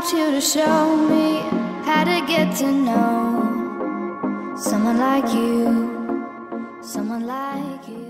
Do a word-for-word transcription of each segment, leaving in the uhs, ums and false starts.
want you to show me how to get to know someone like you, someone like you.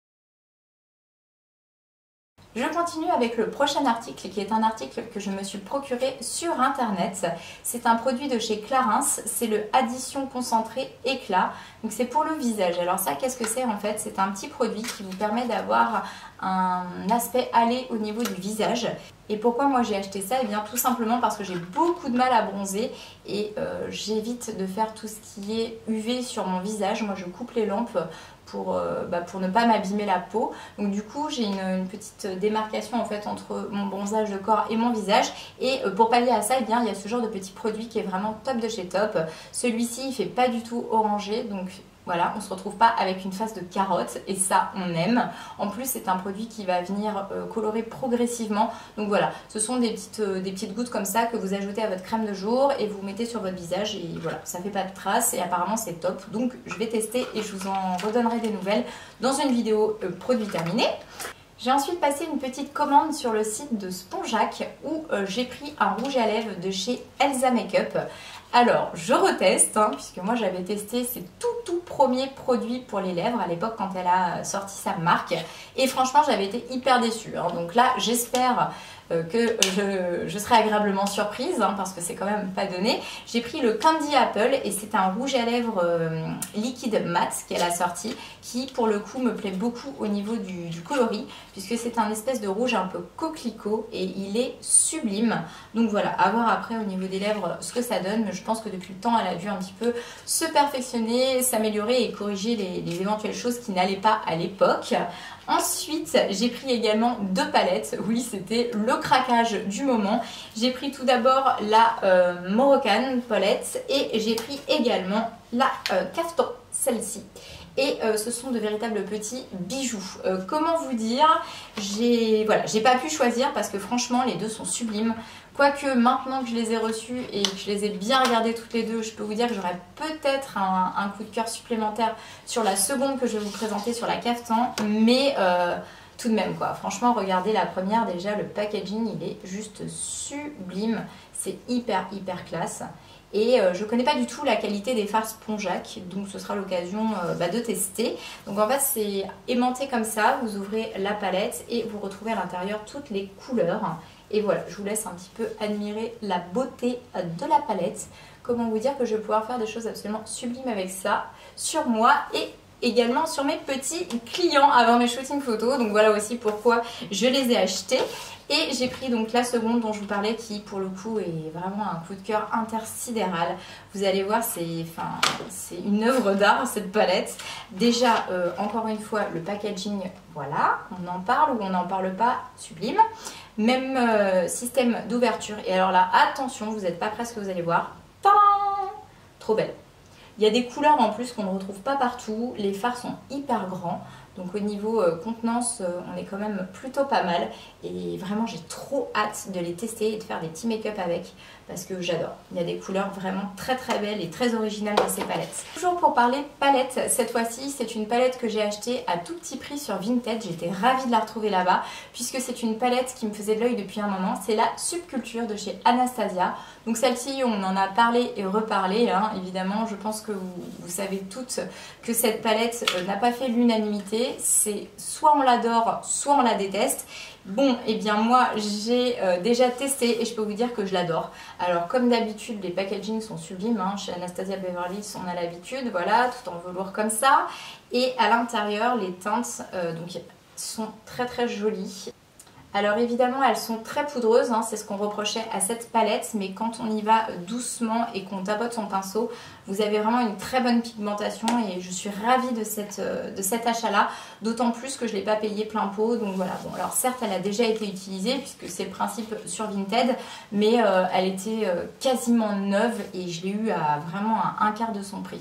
Je continue avec le prochain article qui est un article que je me suis procuré sur internet. C'est un produit de chez Clarins, c'est le Addition Concentré Éclat. Donc c'est pour le visage. Alors ça, qu'est-ce que c'est en fait? C'est un petit produit qui vous permet d'avoir un aspect allé au niveau du visage. Et pourquoi moi j'ai acheté ça? Eh bien tout simplement parce que j'ai beaucoup de mal à bronzer et euh, j'évite de faire tout ce qui est U V sur mon visage. Moi je coupe les lampes pour, euh, bah, pour ne pas m'abîmer la peau. Donc du coup j'ai une, une petite démarcation en fait entre mon bronzage de corps et mon visage. Et euh, pour pallier à ça, eh bien, il y a ce genre de petit produit qui est vraiment top de chez top. Celui-ci il fait pas du tout orangé, donc voilà, on ne se retrouve pas avec une face de carotte et ça on aime. En plus c'est un produit qui va venir euh, colorer progressivement. Donc voilà, ce sont des petites, euh, des petites gouttes comme ça que vous ajoutez à votre crème de jour et vous mettez sur votre visage et voilà, ça fait pas de traces et apparemment c'est top. Donc je vais tester et je vous en redonnerai des nouvelles dans une vidéo euh, produit terminé. J'ai ensuite passé une petite commande sur le site de Spongeac où euh, j'ai pris un rouge à lèvres de chez Elsa Makeup. Alors, je reteste, hein, puisque moi j'avais testé ses tout tout premiers produits pour les lèvres à l'époque quand elle a sorti sa marque. Et franchement, j'avais été hyper déçue. Hein. Donc là, j'espère euh, que je, je serai agréablement surprise, hein, parce que c'est quand même pas donné. J'ai pris le Candy Apple et c'est un rouge à lèvres euh, liquide mat qu'elle a sorti, qui pour le coup me plaît beaucoup au niveau du, du coloris, puisque c'est un espèce de rouge un peu coquelicot et il est sublime. Donc voilà, à voir après au niveau des lèvres ce que ça donne, mais je pense que depuis le temps elle a dû un petit peu se perfectionner, s'améliorer et corriger les, les éventuelles choses qui n'allaient pas à l'époque. Ensuite, j'ai pris également deux palettes. Oui, c'était le craquage du moment. J'ai pris tout d'abord la euh, Moroccan palette et j'ai pris également la euh, Caftan, celle-ci. Et euh, ce sont de véritables petits bijoux. Euh, comment vous dire, j'ai voilà, j'ai pas pu choisir parce que franchement les deux sont sublimes. Quoique maintenant que je les ai reçus et que je les ai bien regardées toutes les deux, je peux vous dire que j'aurais peut-être un, un coup de cœur supplémentaire sur la seconde que je vais vous présenter sur la Caftan. Mais euh, tout de même quoi, franchement regardez la première déjà, le packaging il est juste sublime. C'est hyper hyper classe. Et euh, je ne connais pas du tout la qualité des fards Spongeac, donc ce sera l'occasion euh, bah, de tester. Donc en fait c'est aimanté comme ça, vous ouvrez la palette et vous retrouvez à l'intérieur toutes les couleurs. Et voilà, je vous laisse un petit peu admirer la beauté de la palette. Comment vous dire que je vais pouvoir faire des choses absolument sublimes avec ça sur moi et également sur mes petits clients avant mes shootings photos. Donc voilà aussi pourquoi je les ai achetés. Et j'ai pris donc la seconde dont je vous parlais qui pour le coup est vraiment un coup de cœur intersidéral. Vous allez voir, c'est enfin, c'est une œuvre d'art cette palette. Déjà, euh, encore une fois, le packaging, voilà, on en parle ou on n'en parle pas, sublime. Même euh, système d'ouverture. Et alors là, attention, vous n'êtes pas prêts à ce que vous allez voir. Tadam! Trop belle. Il y a des couleurs en plus qu'on ne retrouve pas partout. Les fards sont hyper grands. Donc au niveau euh, contenance, euh, on est quand même plutôt pas mal. Et vraiment, j'ai trop hâte de les tester et de faire des petits make-up avec. Parce que j'adore. Il y a des couleurs vraiment très très belles et très originales dans ces palettes. Toujours pour parler palette, cette fois-ci, c'est une palette que j'ai achetée à tout petit prix sur Vinted. J'étais ravie de la retrouver là-bas. Puisque c'est une palette qui me faisait de l'œil depuis un moment. C'est la Subculture de chez Anastasia. Donc celle-ci, on en a parlé et reparlé. Hein. Évidemment, je pense que vous, vous savez toutes que cette palette euh, n'a pas fait l'unanimité. C'est soit on l'adore, soit on la déteste. Bon, et eh bien moi j'ai euh, déjà testé et je peux vous dire que je l'adore. Alors comme d'habitude les packagings sont sublimes, hein. Chez Anastasia Beverly Hills on a l'habitude, voilà, tout en velours comme ça. Et à l'intérieur les teintes euh, donc, sont très très jolies. Alors évidemment elles sont très poudreuses, hein, c'est ce qu'on reprochait à cette palette, mais quand on y va doucement et qu'on tapote son pinceau, vous avez vraiment une très bonne pigmentation et je suis ravie de, cette, de cet achat là, d'autant plus que je ne l'ai pas payé plein pot. Donc voilà, bon alors certes elle a déjà été utilisée puisque c'est le principe sur Vinted, mais euh, elle était euh, quasiment neuve et je l'ai eu à vraiment à un quart de son prix.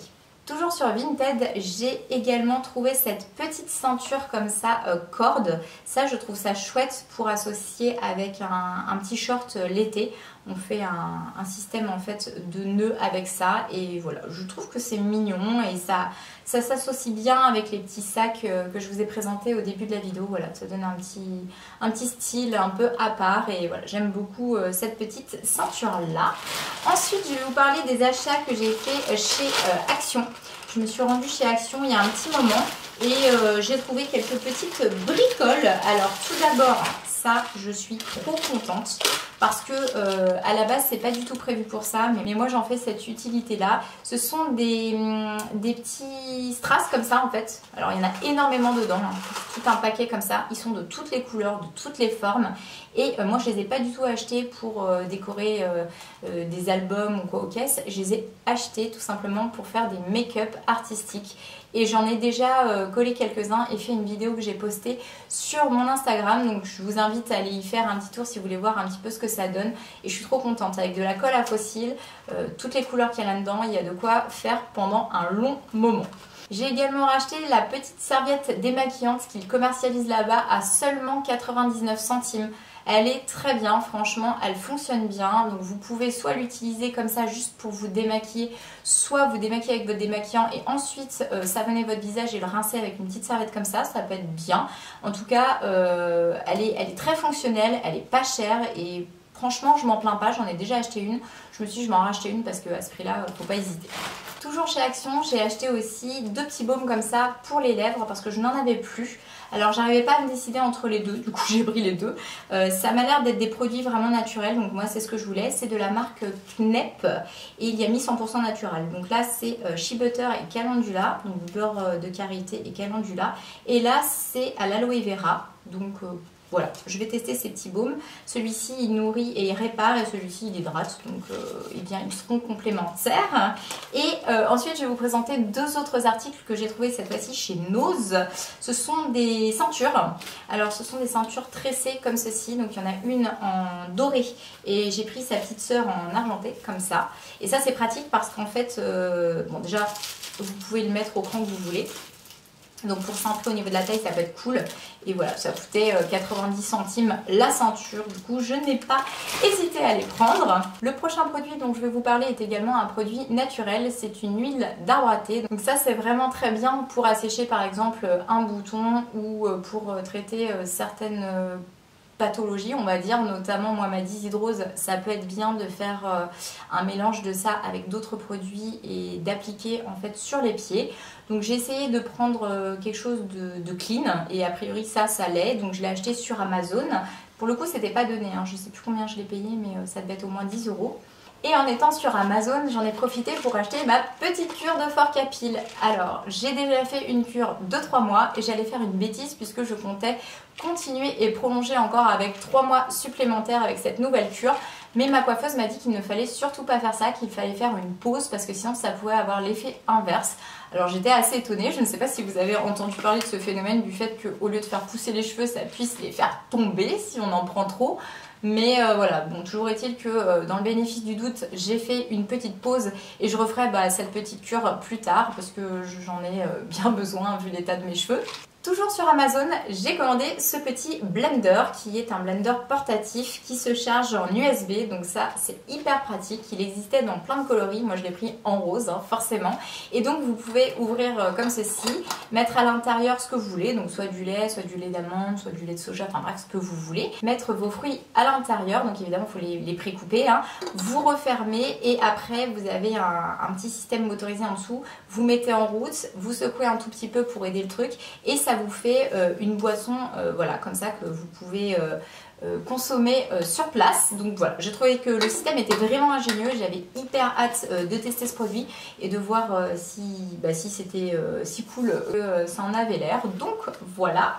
Toujours sur Vinted, j'ai également trouvé cette petite ceinture comme ça, euh, corde. Ça, je trouve ça chouette pour associer avec un, un petit short euh, l'été. On fait un, un système en fait de nœuds avec ça et voilà, je trouve que c'est mignon et ça, ça s'associe bien avec les petits sacs euh, que je vous ai présentés au début de la vidéo. Voilà, ça donne un petit, un petit style un peu à part et voilà, j'aime beaucoup euh, cette petite ceinture là. Ensuite, je vais vous parler des achats que j'ai fait chez euh, Action. Je me suis rendue chez Action il y a un petit moment et euh, j'ai trouvé quelques petites bricoles. Alors tout d'abord, ça je suis trop contente parce que euh, à la base c'est pas du tout prévu pour ça, mais, mais moi j'en fais cette utilité là. Ce sont des, hum, des petits strass comme ça en fait. Alors il y en a énormément dedans, hein. Tout un paquet comme ça. Ils sont de toutes les couleurs, de toutes les formes. Et euh, moi je les ai pas du tout achetés pour euh, décorer euh, euh, des albums ou quoi aux caisses. Je les ai achetés tout simplement pour faire des make-up artistiques. Et j'en ai déjà euh, collé quelques-uns et fait une vidéo que j'ai postée sur mon Instagram. Donc je vous invite à aller y faire un petit tour si vous voulez voir un petit peu ce que ça donne. Et je suis trop contente. Avec de la colle à fossiles, euh, toutes les couleurs qu'il y a là-dedans, il y a de quoi faire pendant un long moment. J'ai également racheté la petite serviette démaquillante qu'ils commercialisent là-bas à seulement quatre-vingt-dix-neuf centimes. Elle est très bien, franchement, elle fonctionne bien. Donc vous pouvez soit l'utiliser comme ça juste pour vous démaquiller, soit vous démaquiller avec votre démaquillant et ensuite euh, savonner votre visage et le rincer avec une petite serviette comme ça, ça peut être bien. En tout cas, euh, elle est, elle est très fonctionnelle, elle est pas chère et franchement, je m'en plains pas, j'en ai déjà acheté une. Je me suis dit, je m'en racheter une parce qu'à ce prix-là, faut pas hésiter. Toujours chez Action, j'ai acheté aussi deux petits baumes comme ça pour les lèvres parce que je n'en avais plus. Alors j'arrivais pas à me décider entre les deux, du coup j'ai pris les deux. Euh, ça m'a l'air d'être des produits vraiment naturels, donc moi c'est ce que je voulais. C'est de la marque Knep et il y a mis cent pour cent naturel. Donc là c'est euh, shea butter et calendula, donc beurre de karité et calendula. Et là c'est à l'aloe vera, donc euh, voilà, je vais tester ces petits baumes. Celui-ci il nourrit et il répare et celui-ci il hydrate, donc euh, eh bien, ils seront complémentaires. Et euh, ensuite je vais vous présenter deux autres articles que j'ai trouvés cette fois-ci chez Nose. Ce sont des ceintures. Alors ce sont des ceintures tressées comme ceci, donc il y en a une en doré et j'ai pris sa petite sœur en argenté comme ça. Et ça c'est pratique parce qu'en fait, euh, bon déjà vous pouvez le mettre au cran que vous voulez. Donc pour centrer au niveau de la taille ça peut être cool. Et voilà, ça coûtait quatre-vingt-dix centimes la ceinture. Du coup je n'ai pas hésité à les prendre. Le prochain produit dont je vais vous parler est également un produit naturel. C'est une huile d'arbre à thé. Donc ça c'est vraiment très bien pour assécher par exemple un bouton ou pour traiter certaines pathologie on va dire, notamment moi ma dyshydrose, ça peut être bien de faire euh, un mélange de ça avec d'autres produits et d'appliquer en fait sur les pieds. Donc j'ai essayé de prendre euh, quelque chose de, de clean et a priori ça ça l'est, donc je l'ai acheté sur Amazon. Pour le coup c'était pas donné, hein. Je sais plus combien je l'ai payé mais euh, ça devait être au moins dix euros. Et en étant sur Amazon, j'en ai profité pour acheter ma petite cure de Fork à piles. Alors, j'ai déjà fait une cure de trois mois et j'allais faire une bêtise puisque je comptais continuer et prolonger encore avec trois mois supplémentaires avec cette nouvelle cure. Mais ma coiffeuse m'a dit qu'il ne fallait surtout pas faire ça, qu'il fallait faire une pause parce que sinon ça pouvait avoir l'effet inverse. Alors j'étais assez étonnée, je ne sais pas si vous avez entendu parler de ce phénomène du fait qu'au lieu de faire pousser les cheveux, ça puisse les faire tomber si on en prend trop. Mais euh, voilà, bon, toujours est-il que euh, dans le bénéfice du doute, j'ai fait une petite pause et je referai bah, cette petite cure plus tard parce que j'en ai euh, bien besoin vu l'état de mes cheveux. Toujours sur Amazon, j'ai commandé ce petit blender qui est un blender portatif qui se charge en U S B. Donc ça, c'est hyper pratique. Il existait dans plein de coloris. Moi, je l'ai pris en rose, hein, forcément. Et donc, vous pouvez ouvrir euh, comme ceci, mettre à l'intérieur ce que vous voulez. Donc, soit du lait, soit du lait d'amande, soit du lait de soja, enfin bref, ce que vous voulez. Mettre vos fruits à l'intérieur. Donc, évidemment, il faut les, les pré-couper. Hein. Vous refermez et après, vous avez un, un petit système motorisé en dessous. Vous mettez en route, vous secouez un tout petit peu pour aider le truc et ça vous fait euh, une boisson euh, voilà, comme ça que vous pouvez euh, euh, consommer euh, sur place. Donc voilà, j'ai trouvé que le système était vraiment ingénieux. J'avais hyper hâte euh, de tester ce produit et de voir euh, si, bah, si c'était euh, si cool que euh, ça en avait l'air. Donc voilà.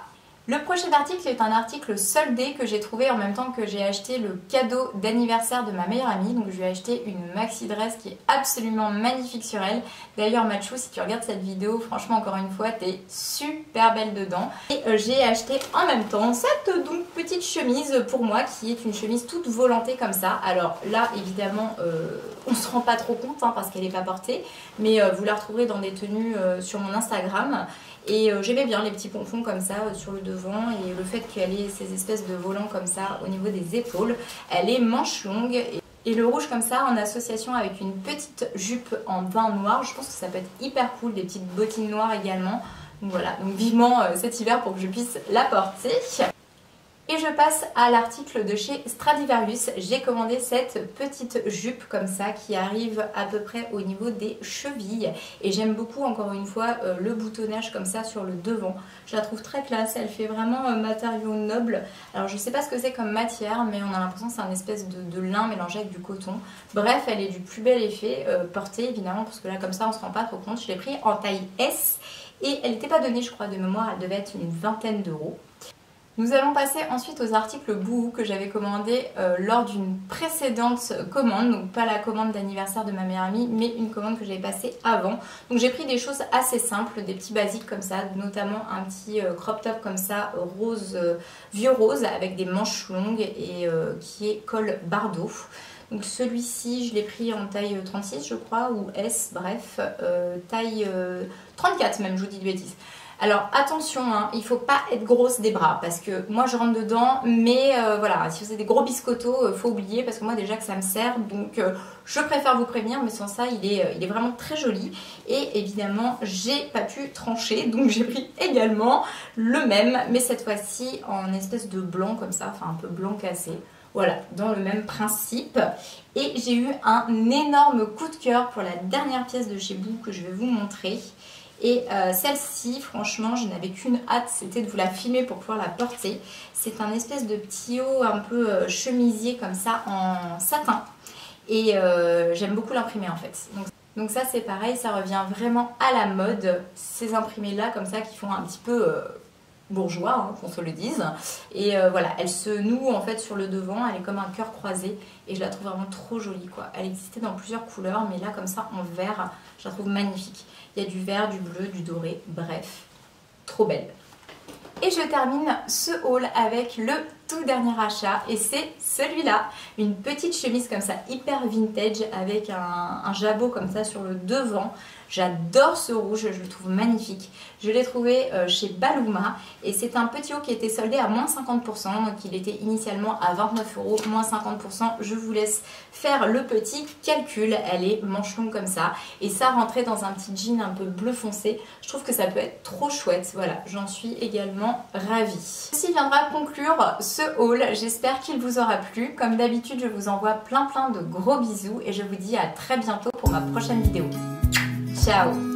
Le prochain article est un article soldé que j'ai trouvé en même temps que j'ai acheté le cadeau d'anniversaire de ma meilleure amie. Donc je lui ai acheté une maxi dress qui est absolument magnifique sur elle. D'ailleurs Machou, si tu regardes cette vidéo, franchement encore une fois, t'es super belle dedans. Et euh, j'ai acheté en même temps cette donc petite chemise pour moi qui est une chemise toute volantée comme ça. Alors là évidemment euh, on se rend pas trop compte hein, parce qu'elle n'est pas portée. Mais euh, vous la retrouverez dans des tenues euh, sur mon Instagram. Et euh, j'aimais bien les petits pompons comme ça euh, sur le devant et le fait qu'elle ait ces espèces de volants comme ça au niveau des épaules. Elle est manche longue et, et le rouge comme ça en association avec une petite jupe en vin noir. Je pense que ça peut être hyper cool, des petites bottines noires également. Donc voilà, donc vivement euh, cet hiver pour que je puisse la porter. Et je passe à l'article de chez Stradivarius. J'ai commandé cette petite jupe comme ça qui arrive à peu près au niveau des chevilles. Et j'aime beaucoup encore une fois euh, le boutonnage comme ça sur le devant. Je la trouve très classe, elle fait vraiment euh, matériau noble. Alors je sais pas ce que c'est comme matière mais on a l'impression que c'est un espèce de, de lin mélangé avec du coton. Bref, elle est du plus bel effet, euh, portée évidemment parce que là comme ça on se rend pas trop compte. Je l'ai pris en taille S et elle n'était pas donnée je crois de mémoire, elle devait être une vingtaine d'euros. Nous allons passer ensuite aux articles Boohoo que j'avais commandé euh, lors d'une précédente commande, donc pas la commande d'anniversaire de ma meilleure amie, mais une commande que j'avais passée avant. Donc j'ai pris des choses assez simples, des petits basiques comme ça, notamment un petit euh, crop top comme ça, rose, euh, vieux rose, avec des manches longues et euh, qui est col bardeau. Donc celui-ci, je l'ai pris en taille trente-six je crois, ou S, bref, euh, taille euh, trente-quatre même, je vous dis de bêtises. Alors attention, hein, il ne faut pas être grosse des bras parce que moi je rentre dedans, mais euh, voilà, si vous avez des gros biscottos, il euh, faut oublier parce que moi déjà que ça me sert, donc euh, je préfère vous prévenir, mais sans ça il est, euh, il est vraiment très joli. Et évidemment j'ai pas pu trancher, donc j'ai pris également le même, mais cette fois-ci en espèce de blanc comme ça, enfin un peu blanc cassé. Voilà, dans le même principe. Et j'ai eu un énorme coup de cœur pour la dernière pièce de chez Boohoo que je vais vous montrer. Et euh, celle-ci, franchement, je n'avais qu'une hâte, c'était de vous la filmer pour pouvoir la porter. C'est un espèce de petit haut un peu euh, chemisier comme ça en satin. Et euh, j'aime beaucoup l'imprimer en fait. Donc, donc ça c'est pareil, ça revient vraiment à la mode. Ces imprimés-là comme ça qui font un petit peu euh, bourgeois, hein, qu'on se le dise. Et euh, voilà, elle se noue en fait sur le devant, elle est comme un cœur croisé. Et je la trouve vraiment trop jolie quoi. Elle existait dans plusieurs couleurs, mais là comme ça en vert, je la trouve magnifique. Il y a du vert, du bleu, du doré, bref, trop belle. Et je termine ce haul avec le tout dernier achat et c'est celui-là. Une petite chemise comme ça, hyper vintage avec un, un jabot comme ça sur le devant. J'adore ce rouge, je le trouve magnifique. Je l'ai trouvé euh, chez Baluma et c'est un petit haut qui était soldé à moins cinquante pour cent. Donc il était initialement à vingt-neuf euros, moins cinquante pour cent. Je vous laisse faire le petit calcul. Elle est manche longue comme ça. Et ça rentrait dans un petit jean un peu bleu foncé. Je trouve que ça peut être trop chouette. Voilà, j'en suis également ravie. Ceci viendra conclure ce haul. J'espère qu'il vous aura plu. Comme d'habitude, je vous envoie plein plein de gros bisous et je vous dis à très bientôt pour ma prochaine vidéo. Ciao!